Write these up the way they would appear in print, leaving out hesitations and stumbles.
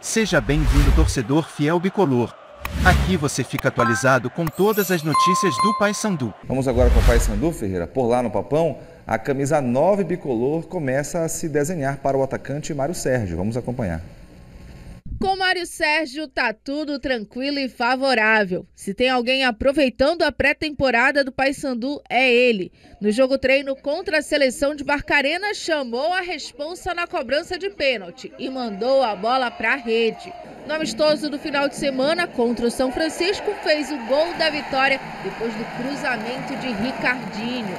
Seja bem-vindo, torcedor fiel bicolor. Aqui você fica atualizado com todas as notícias do Paysandu. Vamos agora com o Paysandu, Ferreira. Por lá no Papão, a camisa 9 bicolor começa a se desenhar para o atacante Mário Sérgio. Vamos acompanhar. Com Mário Sérgio tá tudo tranquilo e favorável. Se tem alguém aproveitando a pré-temporada do Paysandu, é ele. No jogo treino contra a seleção de Barcarena, chamou a responsa na cobrança de pênalti e mandou a bola para a rede. No amistoso do final de semana contra o São Francisco, fez o gol da vitória depois do cruzamento de Ricardinho.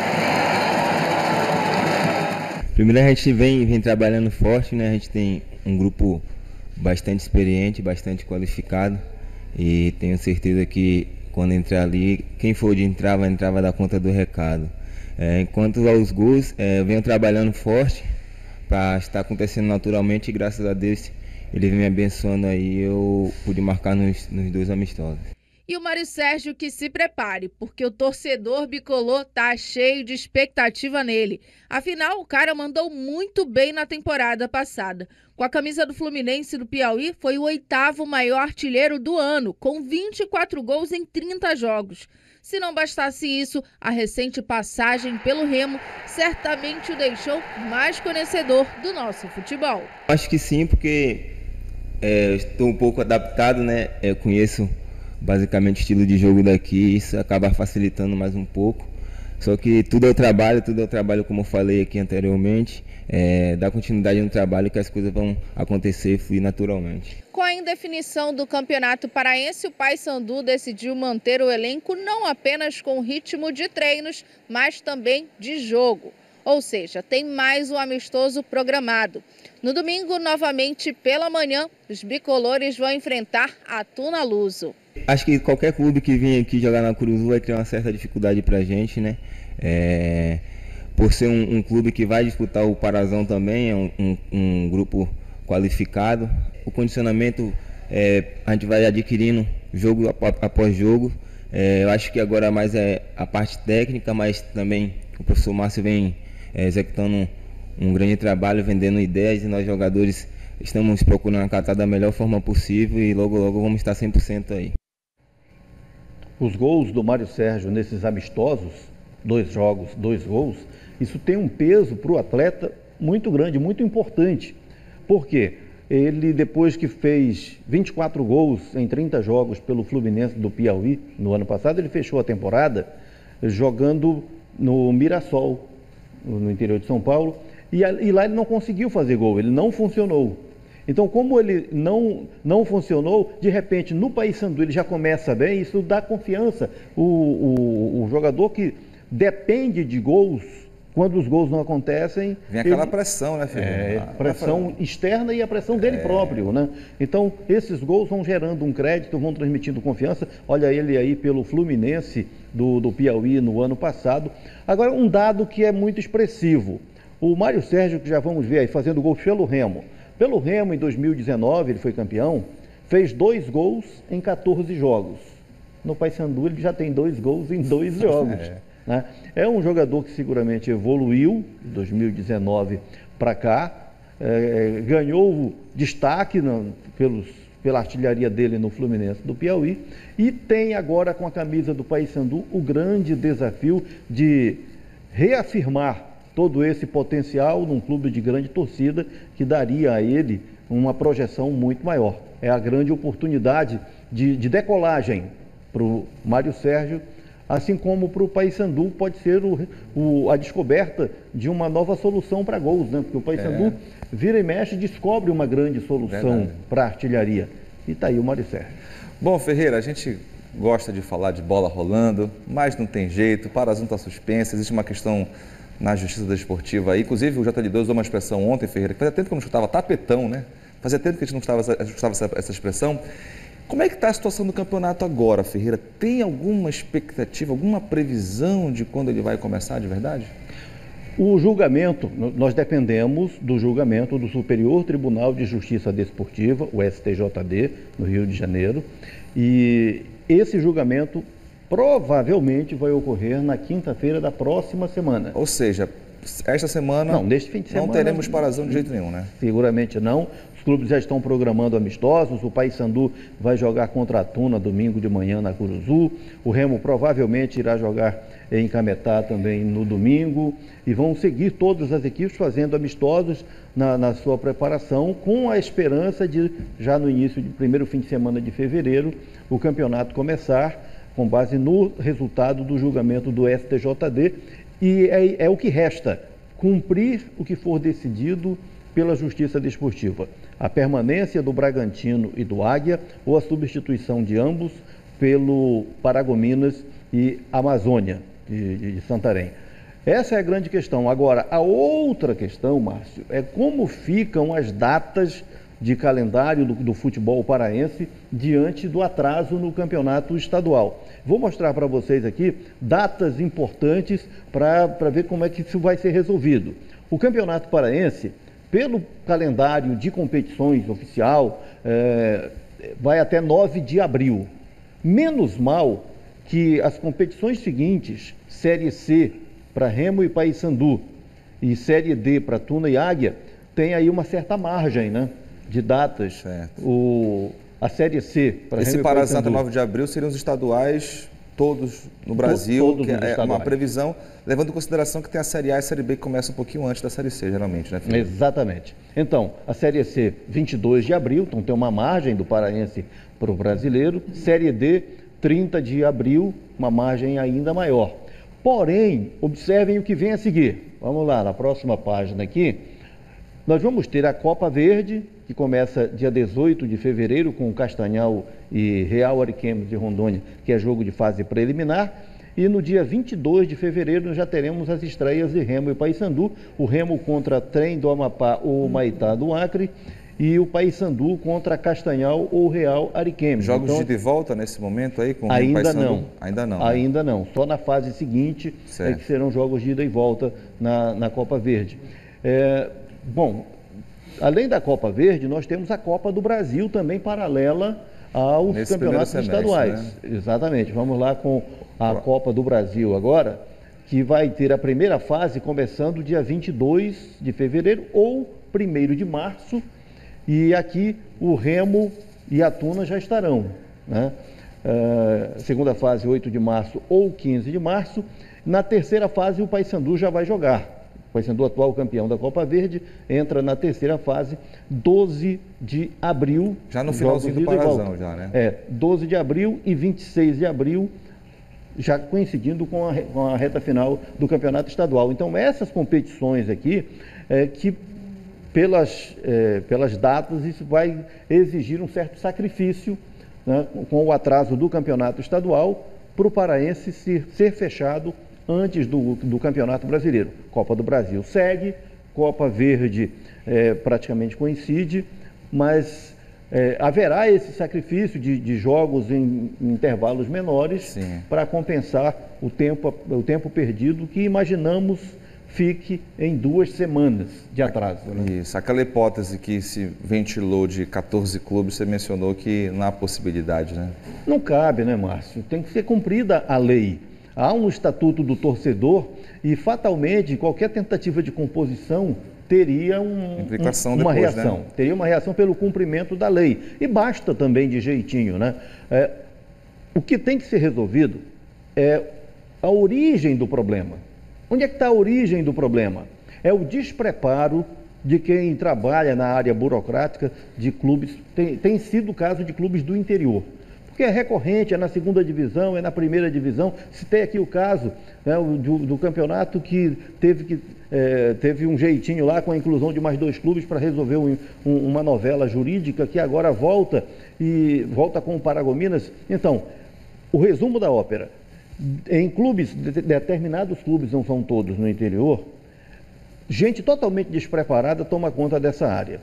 Primeiro a gente vem trabalhando forte, né? A gente tem um grupo bastante experiente, bastante qualificado, e tenho certeza que quando entrar ali, quem for de entrar vai dar conta do recado. Enquanto aos gols, eu venho trabalhando forte para estar acontecendo naturalmente, e graças a Deus ele vem me abençoando aí, eu pude marcar nos dois amistosos. E o Mário Sérgio que se prepare, porque o torcedor bicolor tá cheio de expectativa nele. Afinal, o cara mandou muito bem na temporada passada. Com a camisa do Fluminense do Piauí, foi o 8º maior artilheiro do ano, com 24 gols em 30 jogos. Se não bastasse isso, a recente passagem pelo Remo certamente o deixou mais conhecedor do nosso futebol. Acho que sim, porque estou um pouco adaptado, né? Eu conheço basicamente o estilo de jogo daqui, isso acaba facilitando mais um pouco. Só que tudo é o trabalho como eu falei aqui anteriormente, dar continuidade no trabalho que as coisas vão acontecer e fluir naturalmente. Com a indefinição do Campeonato Paraense, o Paysandu decidiu manter o elenco não apenas com ritmo de treinos, mas também de jogo. Ou seja, tem mais um amistoso programado. No domingo, novamente pela manhã, os bicolores vão enfrentar a Tuna Luso. Acho que qualquer clube que vem aqui jogar na Curuzu vai criar uma certa dificuldade pra gente, né? Por ser um clube que vai disputar o Parazão também, é um grupo qualificado. O condicionamento a gente vai adquirindo jogo após jogo. Eu acho que agora mais é a parte técnica, mas também o professor Márcio vem executando um grande trabalho, vendendo ideias, e nós jogadores estamos procurando acatar da melhor forma possível e logo vamos estar 100% aí. Os gols do Mário Sérgio nesses amistosos, 2 jogos, 2 gols, isso tem um peso para o atleta muito grande, muito importante. Por quê? Ele, depois que fez 24 gols em 30 jogos pelo Fluminense do Piauí, no ano passado, ele fechou a temporada jogando no Mirassol, no interior de São Paulo, e lá ele não conseguiu fazer gol, ele não funcionou. Então, como ele não funcionou, de repente no Paysandu ele já começa bem, isso dá confiança. O jogador que depende de gols, quando os gols não acontecem... Vem aquela pressão, né, filho? Pressão externa e a pressão dele próprio, né? Então, esses gols vão gerando um crédito, vão transmitindo confiança. Olha ele aí pelo Fluminense do Piauí no ano passado. Agora, um dado que é muito expressivo. O Mário Sérgio, que já vamos ver aí, fazendo gol pelo Remo. Pelo Remo, em 2019, ele foi campeão, fez 2 gols em 14 jogos. No Paysandu, ele já tem 2 gols em 2 jogos. Né? É um jogador que seguramente evoluiu, de 2019 para cá, ganhou destaque pela artilharia dele no Fluminense do Piauí, e tem agora com a camisa do Paysandu o grande desafio de reafirmar todo esse potencial num clube de grande torcida, que daria a ele uma projeção muito maior. É a grande oportunidade de decolagem para o Mário Sérgio, assim como para o Paysandu pode ser a descoberta de uma nova solução para gols, né? Porque o Paysandu vira e mexe, descobre uma grande solução para a artilharia. E está aí o Mário Sérgio. Bom, Ferreira, a gente gosta de falar de bola rolando, mas não tem jeito, o Parazão está suspenso, existe uma questão na Justiça Desportiva aí. Inclusive o JL2 usou uma expressão ontem, Ferreira, que fazia tempo que eu não escutava tapetão, né? Fazia tempo que a gente não escutava essa expressão. Como é que está a situação do campeonato agora, Ferreira? Tem alguma expectativa, alguma previsão de quando ele vai começar de verdade? O julgamento, nós dependemos do julgamento do Superior Tribunal de Justiça Desportiva, o STJD, no Rio de Janeiro, e esse julgamento provavelmente vai ocorrer na quinta-feira da próxima semana. Ou seja, esta semana não, neste fim de semana não teremos Parazão de jeito nenhum, né? Seguramente não, Os clubes já estão programando amistosos. O Paysandu vai jogar contra a Tuna domingo de manhã na Curuzu. O Remo provavelmente irá jogar em Cametá também no domingo. E vão seguir todas as equipes fazendo amistosos na sua preparação, com a esperança de, já no início do primeiro fim de semana de fevereiro, o campeonato começar com base no resultado do julgamento do STJD. E é o que resta, cumprir o que for decidido pela Justiça Desportiva. A permanência do Bragantino e do Águia ou a substituição de ambos pelo Paragominas e Amazônia de Santarém. Essa é a grande questão. Agora, a outra questão, Márcio, é como ficam as datas de calendário do futebol paraense diante do atraso no campeonato estadual. Vou mostrar para vocês aqui datas importantes para ver como é que isso vai ser resolvido. O campeonato paraense, pelo calendário de competições oficial, vai até 9 de abril. Menos mal que as competições seguintes, Série C para Remo e Paysandu e Série D para Tuna e Águia, tem aí uma certa margem, né, de datas. Certo. A Série C para Esse Remo e Parasanta Paysandu. 9 de abril seriam os estaduais todos no Brasil, Todos que os é uma estaduais. previsão, levando em consideração que tem a Série A e a Série B que começa um pouquinho antes da Série C, geralmente, né, Felipe? Exatamente. Então, a Série C, 22 de abril, então tem uma margem do paraense para o brasileiro. Série D, 30 de abril, uma margem ainda maior. Porém, observem o que vem a seguir. Vamos lá, na próxima página aqui, nós vamos ter a Copa Verde, que começa dia 18 de fevereiro com o Castanhal e Real Ariquemes de Rondônia, que é jogo de fase preliminar. E no dia 22 de fevereiro nós já teremos as estreias de Remo e Paysandu. O Remo contra Trem do Amapá ou Maitá do Acre e o Paysandu contra Castanhal ou Real Ariquemes. Jogos Então, de ida e volta nesse momento aí com o ainda Paysandu? não. Ainda não. né? Ainda não. Só na fase seguinte Certo. que serão jogos de ida e volta na Copa Verde. Bom, além da Copa Verde, nós temos a Copa do Brasil também paralela aos Nesse campeonatos primeiro semestre, estaduais. Exatamente. Vamos lá com a Copa do Brasil agora, que vai ter a primeira fase começando dia 22 de fevereiro ou 1º de março. E aqui o Remo e a Tuna já estarão, né? Segunda fase, 8 de março ou 15 de março. Na terceira fase, o Paysandu já vai jogar. O Paysandu, atual campeão da Copa Verde, entra na terceira fase, 12 de abril. Já no finalzinho do Parazão, já, né? 12 de abril e 26 de abril, já coincidindo com a reta final do campeonato estadual. Então, essas competições aqui, que pelas datas, isso vai exigir um certo sacrifício, né, com o atraso do campeonato estadual, para o paraense ser fechado antes do Campeonato Brasileiro. Copa do Brasil segue, Copa Verde praticamente coincide, mas haverá esse sacrifício de jogos em intervalos menores para compensar o tempo perdido que imaginamos fique em 2 semanas de atraso. Né? Isso, aquela hipótese que se ventilou de 14 clubes, você mencionou que não há possibilidade, né? Não cabe, né, Márcio? Tem que ser cumprida a lei. Há um estatuto do torcedor e, fatalmente, qualquer tentativa de composição teria implicação uma depois, reação. né? Teria uma reação pelo cumprimento da lei. E basta também de jeitinho, né? O que tem que ser resolvido é a origem do problema. Onde é que está a origem do problema? É o despreparo de quem trabalha na área burocrática de clubes. Tem sido o caso de clubes do interior. Porque é recorrente, é na 2ª divisão, é na 1ª divisão. Citei aqui o caso, né, do campeonato que teve um jeitinho lá com a inclusão de mais 2 clubes para resolver uma novela jurídica que agora volta com o Paragominas. Então, o resumo da ópera. Em clubes, determinados clubes, não são todos no interior, gente totalmente despreparada toma conta dessa área.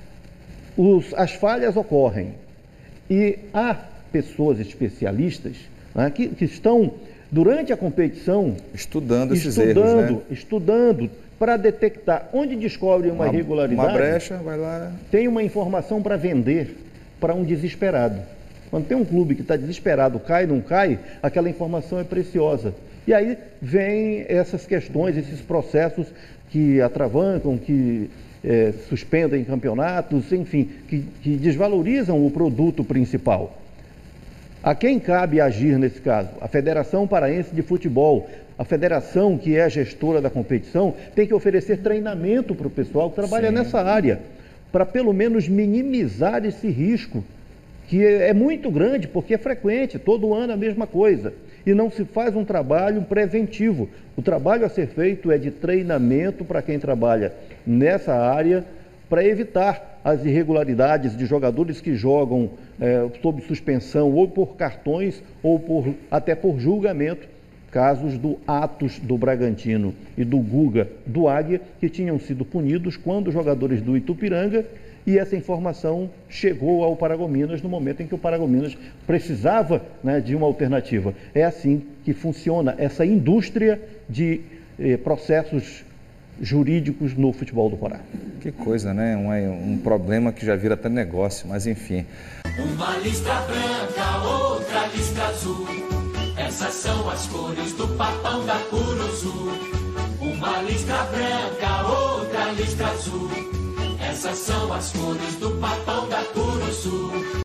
As falhas ocorrem e há pessoas especialistas, né, que estão, durante a competição, estudando esses erros, né? Estudando para detectar onde descobrem uma irregularidade. Uma brecha, vai lá. Tem uma informação para vender para um desesperado. Quando tem um clube que está desesperado, cai, não cai, aquela informação é preciosa. E aí vem essas questões, esses processos que atravancam, que suspendem campeonatos, enfim, que desvalorizam o produto principal. A quem cabe agir nesse caso? A Federação Paraense de Futebol. A federação, que é a gestora da competição, tem que oferecer treinamento para o pessoal que trabalha nessa área, para pelo menos minimizar esse risco, que é muito grande, porque é frequente, todo ano a mesma coisa. E não se faz um trabalho preventivo. O trabalho a ser feito é de treinamento para quem trabalha nessa área, para evitar as irregularidades de jogadores que jogam sob suspensão ou por cartões ou até por julgamento. Casos do Atos do Bragantino e do Guga do Águia, que tinham sido punidos quando jogadores do Itupiranga, e essa informação chegou ao Paragominas no momento em que o Paragominas precisava, né, de uma alternativa. É assim que funciona essa indústria de processos jurídicos no futebol do Pará. Que coisa, né? Um problema que já vira até negócio, mas enfim. Uma listra branca, outra listra azul. Essas são as cores do papão da Curuzu. Uma listra branca, outra listra azul. Essas são as cores do papão da Curuzu.